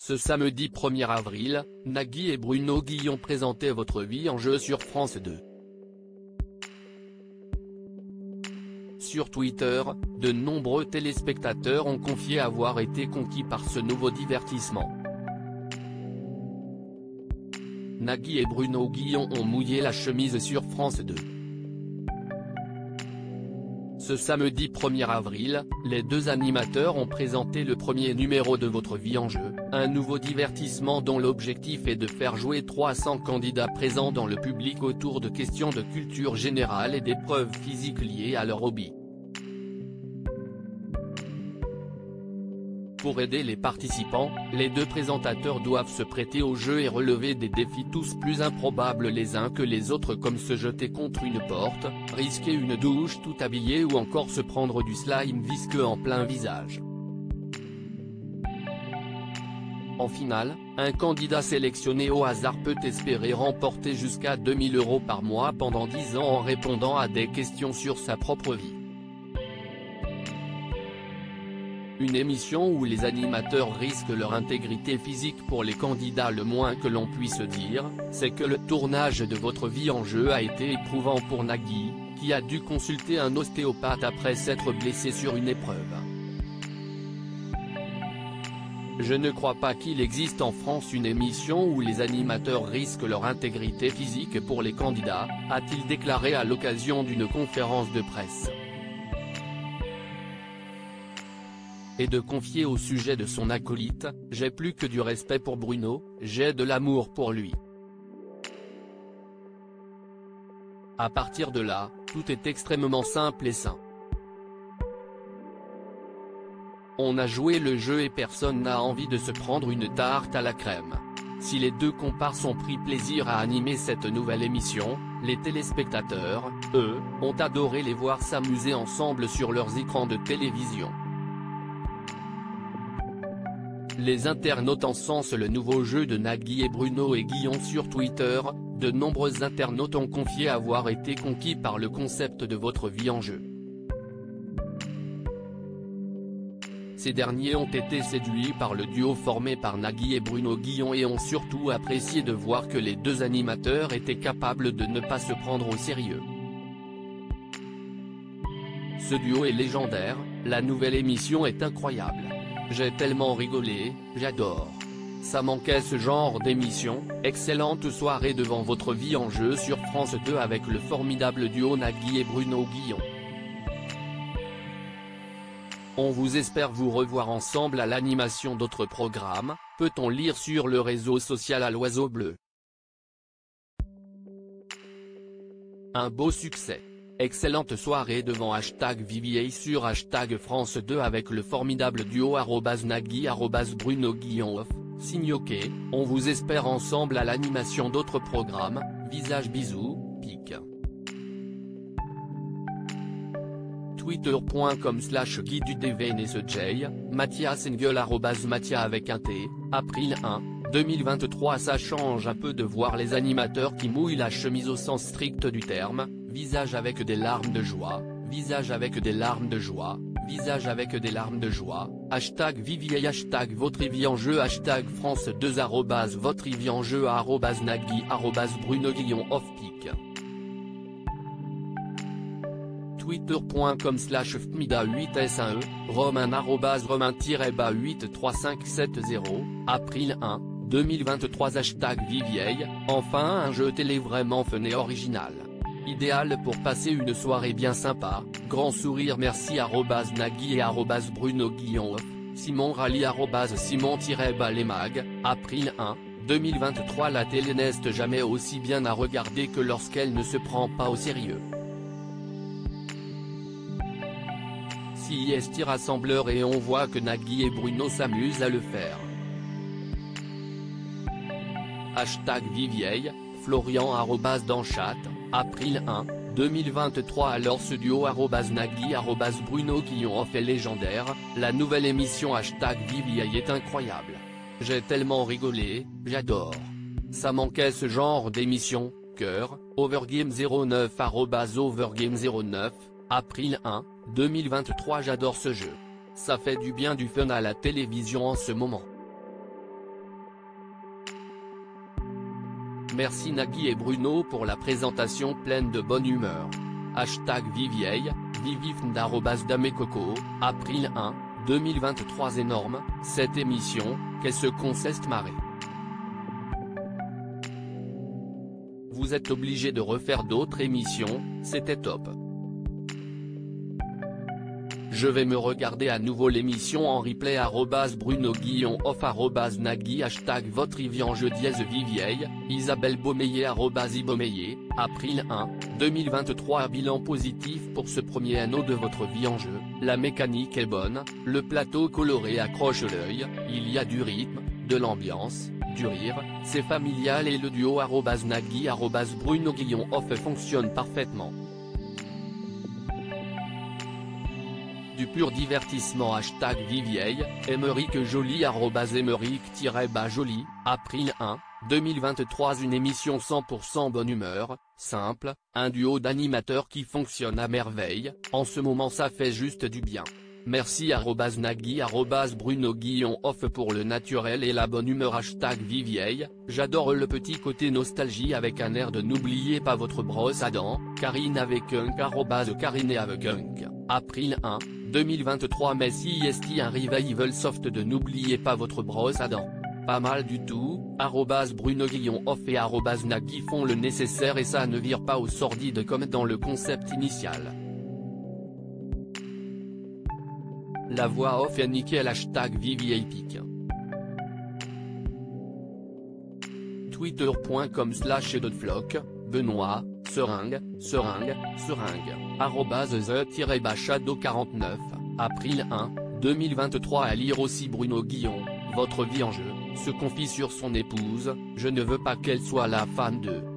Ce samedi 1er avril, Nagui et Bruno Guillon présentaient Votre vie en jeu sur France 2. Sur Twitter, de nombreux téléspectateurs ont confié avoir été conquis par ce nouveau divertissement. Nagui et Bruno Guillon ont mouillé la chemise sur France 2. Ce samedi 1er avril, les deux animateurs ont présenté le premier numéro de Votre vie en jeu, un nouveau divertissement dont l'objectif est de faire jouer 300 candidats présents dans le public autour de questions de culture générale et d'épreuves physiques liées à leur hobby. Pour aider les participants, les deux présentateurs doivent se prêter au jeu et relever des défis tous plus improbables les uns que les autres, comme se jeter contre une porte, risquer une douche tout habillé ou encore se prendre du slime visqueux en plein visage. En finale, un candidat sélectionné au hasard peut espérer remporter jusqu'à 2 000 € par mois pendant 10 ans en répondant à des questions sur sa propre vie. Une émission où les animateurs risquent leur intégrité physique. Pour les candidats, le moins que l'on puisse dire, c'est que le tournage de Votre vie en jeu a été éprouvant pour Nagui, qui a dû consulter un ostéopathe après s'être blessé sur une épreuve. Je ne crois pas qu'il existe en France une émission où les animateurs risquent leur intégrité physique pour les candidats, a-t-il déclaré à l'occasion d'une conférence de presse. Et de confier au sujet de son acolyte, « J'ai plus que du respect pour Bruno, j'ai de l'amour pour lui. À partir de là, tout est extrêmement simple et sain. On a joué le jeu et personne n'a envie de se prendre une tarte à la crème. Si les deux comparses ont pris plaisir à animer cette nouvelle émission, les téléspectateurs, eux, ont adoré les voir s'amuser ensemble sur leurs écrans de télévision. » Les internautes encensent le nouveau jeu de Nagui et Bruno et Guillon sur Twitter. De nombreux internautes ont confié avoir été conquis par le concept de Votre vie en jeu. Ces derniers ont été séduits par le duo formé par Nagui et Bruno Guillon et ont surtout apprécié de voir que les deux animateurs étaient capables de ne pas se prendre au sérieux. Ce duo est légendaire, la nouvelle émission est incroyable. J'ai tellement rigolé, j'adore. Ça manquait ce genre d'émission. Excellente soirée devant Votre vie en jeu sur France 2 avec le formidable duo Nagui et Bruno Guillon. On vous espère vous revoir ensemble à l'animation d'autres programmes, peut-on lire sur le réseau social à l'Oiseau Bleu. Un beau succès. Excellente soirée devant #Vivier sur #France2 avec le formidable duo @Nagui @Bruno Guillon off, signoqué, on vous espère ensemble à l'animation d'autres programmes, visage bisous, pic. Twitter.com/GuiDuDVNSJ, Mathias Engel @Mathia avec un T, April 1, 2023. Ça change un peu de voir les animateurs qui mouillent la chemise au sens strict du terme, visage avec des larmes de joie, visage avec des larmes de joie, visage avec des larmes de joie, #Vivier Votre vie en jeu #France2 Votre vie en jeu @Nagui @Bruno Guillon off pic. Twitter.com/fmida8s1e, Romain Romain-83570, April 1, 2023. #Vivier, enfin un jeu télé vraiment fun et original. Idéal pour passer une soirée bien sympa, grand sourire merci @Nagui et @Bruno Guillon off, Simon Rally @Simon-Balemag, April 1, 2023. La télé n'est jamais aussi bien à regarder que lorsqu'elle ne se prend pas au sérieux. Si est rassembleur et on voit que Nagui et Bruno s'amusent à le faire. #Vivier, Florian @Danchat, April 1, 2023. Alors ce duo @Nagui @Bruno Guillon off est légendaire, la nouvelle émission #Vivier est incroyable. J'ai tellement rigolé, j'adore. Ça manquait ce genre d'émission, cœur, Overgame09 @Overgame09, April 1, 2023. J'adore ce jeu. Ça fait du bien du fun à la télévision en ce moment. Merci Nagui et Bruno pour la présentation pleine de bonne humeur. #Vivieille, vivifnd@damecoco, April 1, 2023. Énorme, cette émission, qu'elle se consiste marrer. Vous êtes obligé de refaire d'autres émissions, c'était top. Je vais me regarder à nouveau l'émission en replay. @Bruno_off @Nagui #VotreViange Vivieille, Isabelle Beaumeillet @Ibomeillet, April 1, 2023. Bilan positif pour ce premier anneau de votre vie en jeu, la mécanique est bonne, le plateau coloré accroche l'œil, il y a du rythme, de l'ambiance, du rire, c'est familial et le duo @Nagui @Bruno_off fonctionne parfaitement. Du pur divertissement. #Vivieille, Émeric Joly @Émeric-Joly, April 1, 2023. Une émission 100% bonne humeur, simple, un duo d'animateurs qui fonctionne à merveille, en ce moment ça fait juste du bien. Merci @Nagui @Bruno_off pour le naturel et la bonne humeur. #Vivieille, j'adore le petit côté nostalgie avec un air de n'oubliez pas votre brosse à dents, Karine avec Hunk @Karine avec Hunk, April 1, 2023. Mais si est un revival soft de n'oubliez pas votre brosse à dents. Pas mal du tout, @Bruno_off et @Nagui font le nécessaire et ça ne vire pas au sordide comme dans le concept initial. La voix off est nickel. #Vivieille. Twitter.com/edodflock, Benoît, Seringue, @the_shadow49, April 1, 2023. À lire aussi Bruno Guillon, votre vie en jeu, se confie sur son épouse, je ne veux pas qu'elle soit la fan de